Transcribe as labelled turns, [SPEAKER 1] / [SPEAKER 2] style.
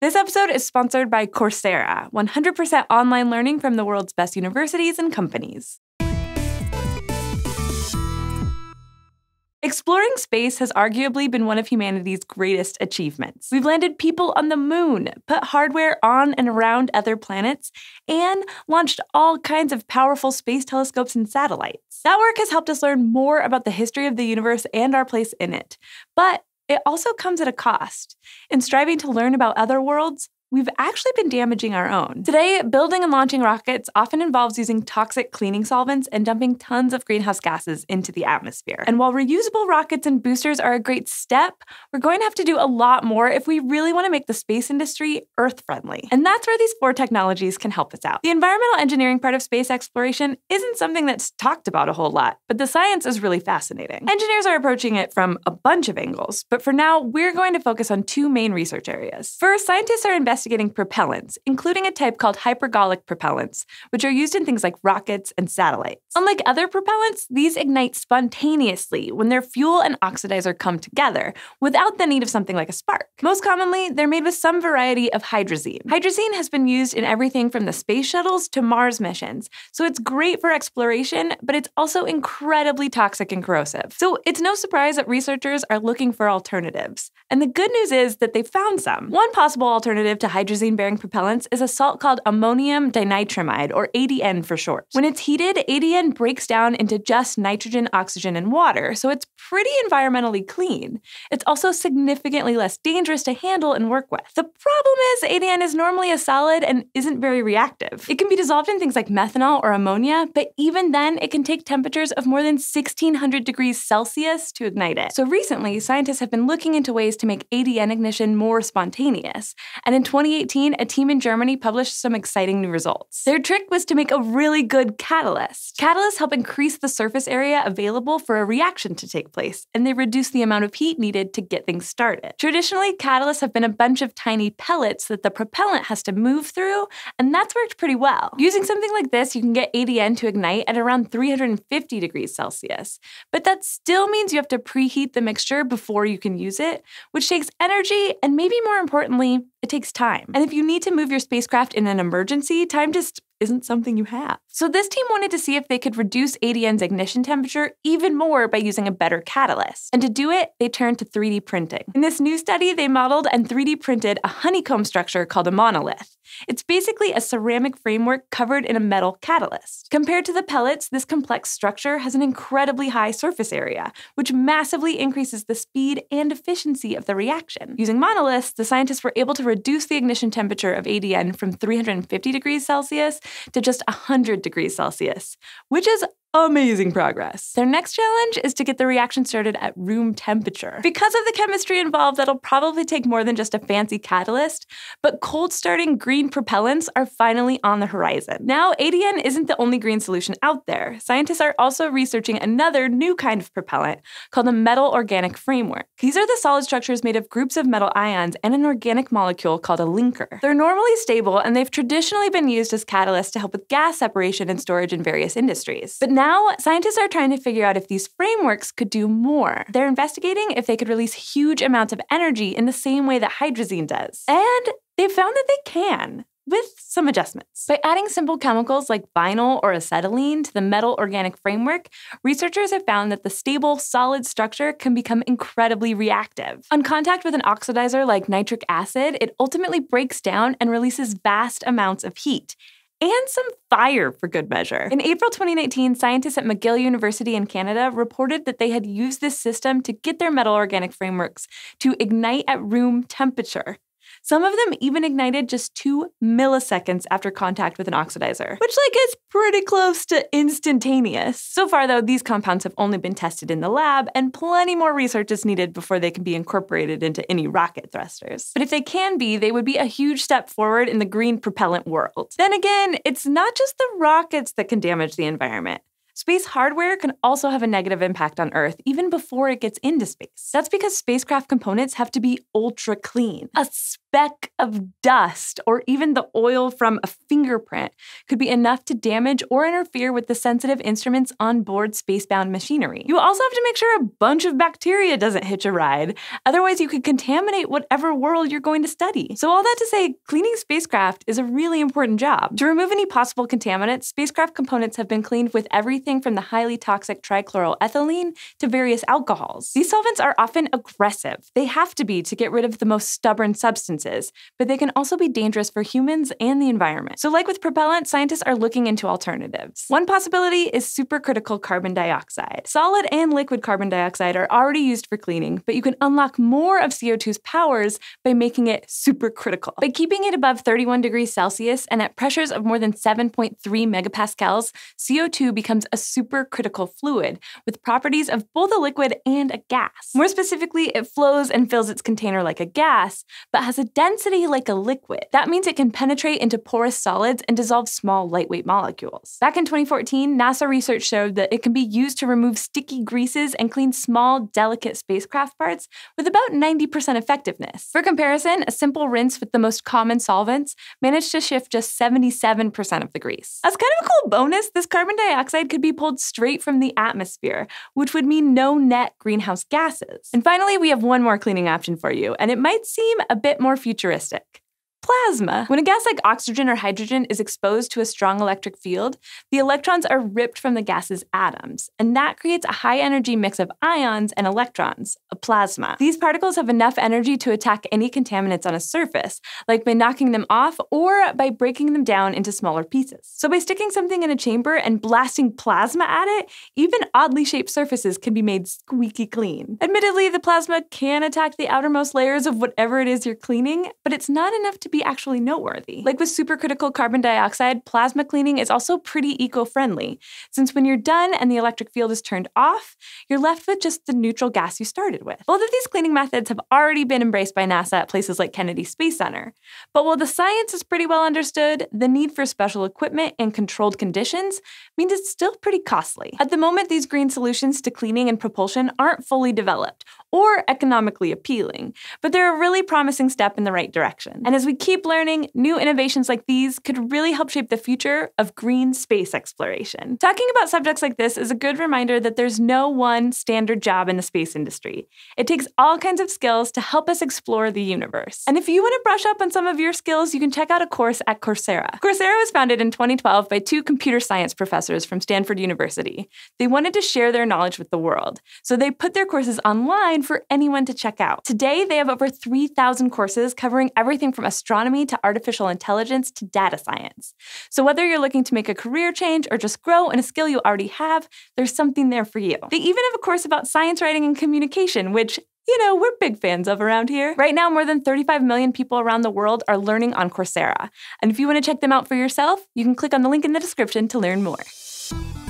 [SPEAKER 1] This episode is sponsored by Coursera, 100% online learning from the world's best universities and companies. Exploring space has arguably been one of humanity's greatest achievements. We've landed people on the moon, put hardware on and around other planets, and launched all kinds of powerful space telescopes and satellites. That work has helped us learn more about the history of the universe and our place in it. But it also comes at a cost. In striving to learn about other worlds, we've actually been damaging our own. Today, building and launching rockets often involves using toxic cleaning solvents and dumping tons of greenhouse gases into the atmosphere. And while reusable rockets and boosters are a great step, we're going to have to do a lot more if we really want to make the space industry Earth-friendly. And that's where these 4 technologies can help us out. The environmental engineering part of space exploration isn't something that's talked about a whole lot, but the science is really fascinating. Engineers are approaching it from a bunch of angles, but for now, we're going to focus on 2 main research areas. First, scientists are investigating propellants, including a type called hypergolic propellants, which are used in things like rockets and satellites. Unlike other propellants, these ignite spontaneously when their fuel and oxidizer come together, without the need of something like a spark. Most commonly, they're made with some variety of hydrazine. Hydrazine has been used in everything from the space shuttles to Mars missions, so it's great for exploration, but it's also incredibly toxic and corrosive. So it's no surprise that researchers are looking for alternatives. And the good news is that they've found some. One possible alternative to hydrazine-bearing propellants is a salt called ammonium dinitramide, or ADN for short. When it's heated, ADN breaks down into just nitrogen, oxygen, and water, so it's pretty environmentally clean. It's also significantly less dangerous to handle and work with. The problem is ADN is normally a solid and isn't very reactive. It can be dissolved in things like methanol or ammonia, but even then, it can take temperatures of more than 1,600 degrees Celsius to ignite it. So recently, scientists have been looking into ways to make ADN ignition more spontaneous, and in 2018, a team in Germany published some exciting new results. Their trick was to make a really good catalyst. Catalysts help increase the surface area available for a reaction to take place, and they reduce the amount of heat needed to get things started. Traditionally, catalysts have been a bunch of tiny pellets that the propellant has to move through, and that's worked pretty well. Using something like this, you can get ADN to ignite at around 350 degrees Celsius, but that still means you have to preheat the mixture before you can use it, which takes energy, and maybe more importantly, it takes time. And if you need to move your spacecraft in an emergency, time just isn't something you have. So this team wanted to see if they could reduce ADN's ignition temperature even more by using a better catalyst. And to do it, they turned to 3D printing. In this new study, they modeled and 3D printed a honeycomb structure called a monolith. It's basically a ceramic framework covered in a metal catalyst. Compared to the pellets, this complex structure has an incredibly high surface area, which massively increases the speed and efficiency of the reaction. Using monoliths, the scientists were able to reduce the ignition temperature of ADN from 350 degrees Celsius to just 100 degrees Celsius, which is amazing progress. Their next challenge is to get the reaction started at room temperature. Because of the chemistry involved, that'll probably take more than just a fancy catalyst, but cold starting green propellants are finally on the horizon. Now, ADN isn't the only green solution out there. Scientists are also researching another new kind of propellant called a metal organic framework. These are the solid structures made of groups of metal ions and an organic molecule called a linker. They're normally stable, and they've traditionally been used as catalysts to help with gas separation and storage in various industries. But now, scientists are trying to figure out if these frameworks could do more. They're investigating if they could release huge amounts of energy in the same way that hydrazine does. And they've found that they can, with some adjustments. By adding simple chemicals like vinyl or acetylene to the metal organic framework, researchers have found that the stable, solid structure can become incredibly reactive. On contact with an oxidizer like nitric acid, it ultimately breaks down and releases vast amounts of heat. And some fire, for good measure. In April 2019, scientists at McGill University in Canada reported that they had used this system to get their metal organic frameworks to ignite at room temperature. Some of them even ignited just 2 milliseconds after contact with an oxidizer, which is pretty close to instantaneous. So far, though, these compounds have only been tested in the lab, and plenty more research is needed before they can be incorporated into any rocket thrusters. But if they can be, they would be a huge step forward in the green propellant world. Then again, it's not just the rockets that can damage the environment. Space hardware can also have a negative impact on Earth even before it gets into space. That's because spacecraft components have to be ultra clean, speck of dust or even the oil from a fingerprint could be enough to damage or interfere with the sensitive instruments on board spacebound machinery. You also have to make sure a bunch of bacteria doesn't hitch a ride, otherwise you could contaminate whatever world you're going to study. So all that to say, cleaning spacecraft is a really important job. To remove any possible contaminants, spacecraft components have been cleaned with everything from the highly toxic trichloroethylene to various alcohols. These solvents are often aggressive. They have to be to get rid of the most stubborn substances, but they can also be dangerous for humans and the environment. So like with propellant, scientists are looking into alternatives. One possibility is supercritical carbon dioxide. Solid and liquid carbon dioxide are already used for cleaning, but you can unlock more of CO2's powers by making it supercritical. By keeping it above 31 degrees Celsius and at pressures of more than 7.3 megapascals, CO2 becomes a supercritical fluid with properties of both a liquid and a gas. More specifically, it flows and fills its container like a gas, but has a density like a liquid. That means it can penetrate into porous solids and dissolve small, lightweight molecules. Back in 2014, NASA research showed that it can be used to remove sticky greases and clean small, delicate spacecraft parts with about 90% effectiveness. For comparison, a simple rinse with the most common solvents managed to shift just 77% of the grease. As kind of a cool bonus, this carbon dioxide could be pulled straight from the atmosphere, which would mean no net greenhouse gases. And finally, we have one more cleaning option for you, and it might seem a bit more futuristic. Plasma. When a gas like oxygen or hydrogen is exposed to a strong electric field, the electrons are ripped from the gas's atoms, and that creates a high-energy mix of ions and electrons, a plasma. These particles have enough energy to attack any contaminants on a surface, like by knocking them off or by breaking them down into smaller pieces. So by sticking something in a chamber and blasting plasma at it, even oddly shaped surfaces can be made squeaky clean. Admittedly, the plasma can attack the outermost layers of whatever it is you're cleaning, but it's not enough to be actually noteworthy. Like with supercritical carbon dioxide, plasma cleaning is also pretty eco-friendly, since when you're done and the electric field is turned off, you're left with just the neutral gas you started with. Both of these cleaning methods have already been embraced by NASA at places like Kennedy Space Center. But while the science is pretty well understood, the need for special equipment and controlled conditions means it's still pretty costly. At the moment, these green solutions to cleaning and propulsion aren't fully developed or economically appealing, but they're a really promising step in the right direction. And as we keep learning, new innovations like these could really help shape the future of green space exploration. Talking about subjects like this is a good reminder that there's no one standard job in the space industry. It takes all kinds of skills to help us explore the universe. And if you want to brush up on some of your skills, you can check out a course at Coursera. Coursera was founded in 2012 by two computer science professors from Stanford University. They wanted to share their knowledge with the world, so they put their courses online for anyone to check out. Today, they have over 3,000 courses covering everything from astronomy to artificial intelligence to data science. So whether you're looking to make a career change or just grow in a skill you already have, there's something there for you. They even have a course about science writing and communication, which we're big fans of around here. Right now, more than 35 million people around the world are learning on Coursera. And if you want to check them out for yourself, you can click on the link in the description to learn more.